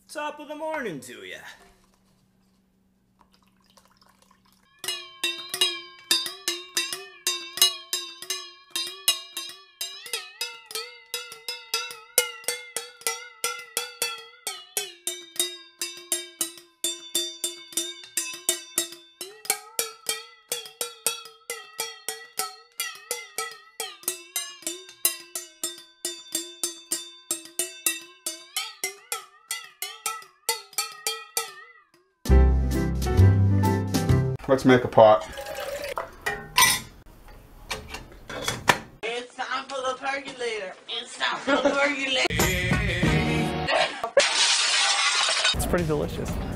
Top of the morning to ya. Let's make a pot. It's time for the percolator. It's time for the percolator. It's pretty delicious.